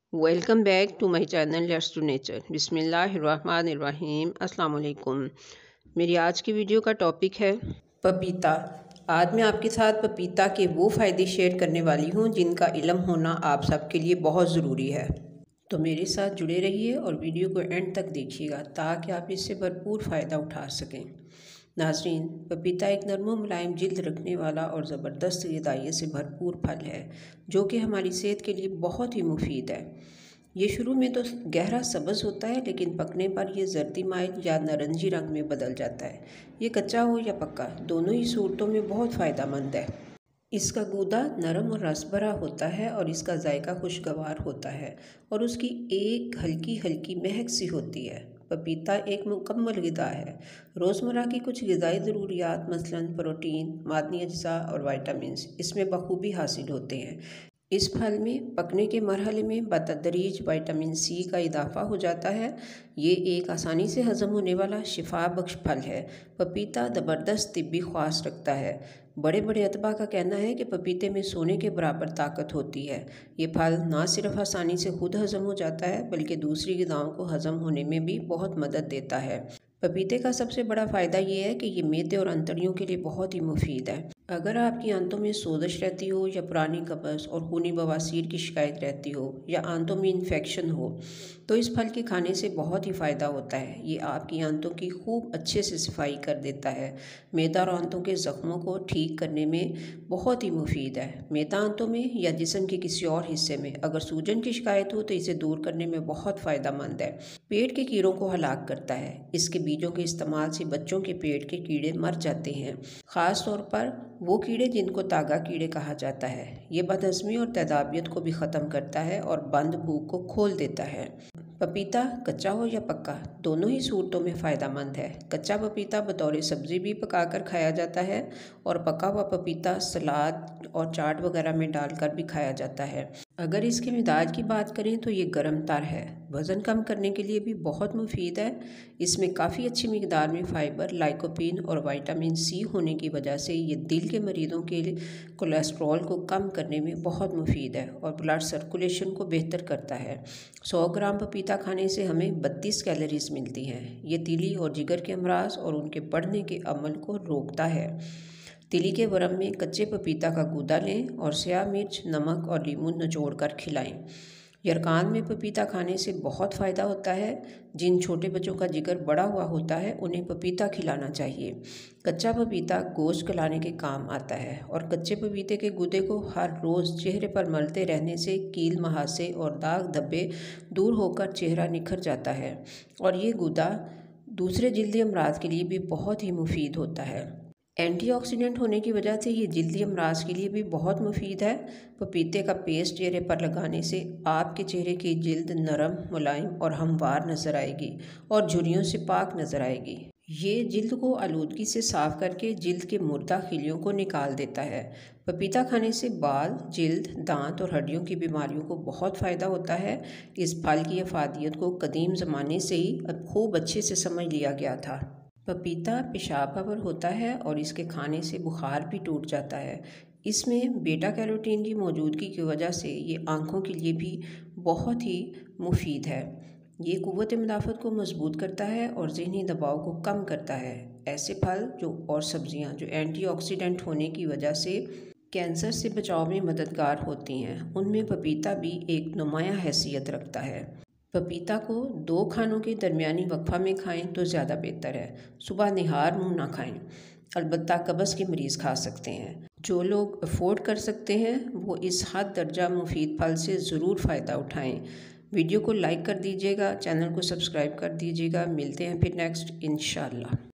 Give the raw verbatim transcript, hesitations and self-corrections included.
Welcome back to my channel let's to nature. बिस्मिल्लाहिर्रहमानिर्रहीम। अस्सलाम वालेकुम। मेरी आज की वीडियो का टॉपिक है पपीता। आज मैं आपके साथ पपीता के वो फ़ायदे शेयर करने वाली हूँ जिनका इल्म होना आप सबके लिए बहुत ज़रूरी है। तो मेरे साथ जुड़े रहिए और वीडियो को एंड तक देखिएगा ताकि आप इससे भरपूर फ़ायदा उठा सकें। नाज़रीन, पपीता एक नरम मुलायम जिल्द रखने वाला और ज़बरदस्त ग़िज़ाइयत से भरपूर फल है जो कि हमारी सेहत के लिए बहुत ही मुफीद है। ये शुरू में तो गहरा सब्ज़ होता है, लेकिन पकने पर यह जर्दी माइल या नारंगी रंग में बदल जाता है। ये कच्चा हो या पक्का, दोनों ही सूरतों में बहुत फ़ायदेमंद है। इसका गूदा नरम और रस भरा होता है और इसका जायका खुशगवार होता है और उसकी एक हल्की हल्की महक सी होती है। पपीता एक मुकम्मल ग़िज़ा है। रोज़मर्रा की कुछ ग़िज़ाई ज़रूरियात मसलन प्रोटीन, मादनी अज्जा और वाइटामिन्स इसमें बखूबी हासिल होते हैं। इस फल में पकने के मरहले में बतदरीज विटामिन सी का इजाफा हो जाता है। ये एक आसानी से हज़म होने वाला शिफा बख्श फल है। पपीता ज़बरदस्त तिब्बी ख़्वास रखता है। बड़े बड़े अतबा का कहना है कि पपीते में सोने के बराबर ताकत होती है। ये फल ना सिर्फ आसानी से खुद हज़म हो जाता है बल्कि दूसरी ग़िज़ाओं को हज़म होने में भी बहुत मदद देता है। पपीते का सबसे बड़ा फ़ायदा ये है कि ये मैदे और अंतड़ियों के लिए बहुत ही मुफीद है। अगर आपकी आंतों में सोजश रहती हो या पुरानी कब्ज़ और खूनी बवासीर की शिकायत रहती हो या आंतों में इन्फेक्शन हो तो इस फल के खाने से बहुत ही फ़ायदा होता है। ये आपकी आंतों की खूब अच्छे से सफाई कर देता है। मैदा और आंतों के ज़ख्मों को ठीक करने में बहुत ही मुफीद है। मैदा आंतों में या जिस्म के किसी और हिस्से में अगर सूजन की शिकायत हो तो इसे दूर करने में बहुत फ़ायदेमंद है। पेट के कीड़ों को हलाक करता है। इसके बीजों के इस्तेमाल से बच्चों के पेट के कीड़े मर जाते हैं, ख़ास तौर पर वो कीड़े जिनको तागा कीड़े कहा जाता है। ये बदहज़मी और तेज़ाबियत को भी ख़त्म करता है और बंद भूख को खोल देता है। पपीता कच्चा हो या पक्का, दोनों ही सूरतों में फ़ायदेमंद है। कच्चा पपीता बतौर सब्ज़ी भी पकाकर खाया जाता है और पका हुआ पपीता सलाद और चाट वगैरह में डालकर भी खाया जाता है। अगर इसके मिजाज की बात करें तो ये गर्म तर है। वज़न कम करने के लिए भी बहुत मुफीद है। इसमें काफ़ी अच्छी मिकदार में फ़ाइबर, लाइकोपीन और विटामिन सी होने की वजह से ये दिल के मरीज़ों के लिए कोलेस्ट्रॉल को कम करने में बहुत मुफीद है और ब्लड सर्कुलेशन को बेहतर करता है। सौ ग्राम पपीता खाने से हमें बत्तीस कैलोरीज मिलती हैं। ये तिली और जिगर के अमराज और उनके बढ़ने के अमल को रोकता है। तिली के वरम में कच्चे पपीता का गूदा लें और स्याह मिर्च, नमक और लीमू निचोड़ कर खिलाएं। यरकान में पपीता खाने से बहुत फ़ायदा होता है। जिन छोटे बच्चों का जिगर बड़ा हुआ होता है उन्हें पपीता खिलाना चाहिए। कच्चा पपीता गोश्त गलाने के काम आता है और कच्चे पपीते के गूदे को हर रोज़ चेहरे पर मलते रहने से कील, महासे और दाग धब्बे दूर होकर चेहरा निखर जाता है और ये गूदा दूसरे जिल्दी अमराज के लिए भी बहुत ही मुफीद होता है। एंटीऑक्सीडेंट होने की वजह से ये जिल्दी अमराज के लिए भी बहुत मुफीद है। पपीते का पेस्ट चेहरे पर लगाने से आपके चेहरे की जिल्द नरम, मुलायम और हमवार नज़र आएगी और झुर्रियों से पाक नज़र आएगी। ये जिल्द को आलूदगी से साफ़ करके जिल्द के मुर्दा खिलियों को निकाल देता है। पपीता खाने से बाल, जिल्द, दांत और हड्डियों की बीमारियों को बहुत फ़ायदा होता है। इस फल की अफादियत को कदीम ज़माने से ही खूब अच्छे से समझ लिया गया था। पपीता पेशाब भर होता है और इसके खाने से बुखार भी टूट जाता है। इसमें बीटा कैरोटीन की मौजूदगी की वजह से ये आँखों के लिए भी बहुत ही मुफीद है। ये क़ुव्वत मुदाफ़त को मजबूत करता है और ज़हनी दबाव को कम करता है। ऐसे फल जो और सब्ज़ियाँ जो एंटीऑक्सीडेंट होने की वजह से कैंसर से बचाव में मददगार होती हैं, उनमें पपीता भी एक नुमायाँ हैसियत रखता है। पपीता को दो खानों के दरमियानी वक्फा में खाएं तो ज़्यादा बेहतर है। सुबह निहार मुँह ना खाएं। अलबत्ता कब्ज़ के मरीज़ खा सकते हैं। जो लोग अफोर्ड कर सकते हैं वो इस हद दर्जा मुफीद फल से ज़रूर फ़ायदा उठाएं। वीडियो को लाइक कर दीजिएगा, चैनल को सब्सक्राइब कर दीजिएगा। मिलते हैं फिर नेक्स्ट इंशाअल्लाह।